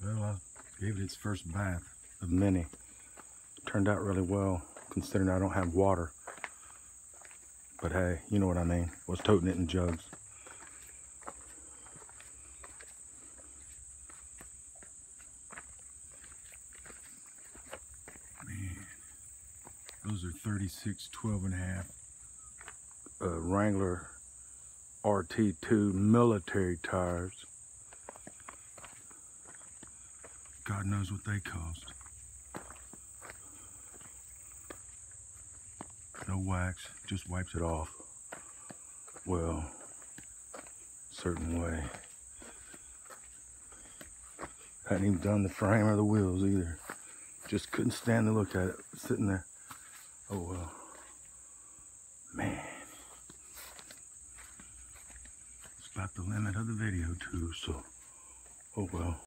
Well, I gave it its first bath. of many. Turned out really well, considering I don't have water. But hey, you know what I mean. Was toting it in jugs. Man, those are 36, 12 and a half. Wrangler RT2 military tires. God knows what they cost. No wax, just wipes it off. Well, certain way. Hadn't even done the frame or the wheels either. Just couldn't stand to look at it sitting there. Oh well. Man. It's about the limit of the video too, so oh well.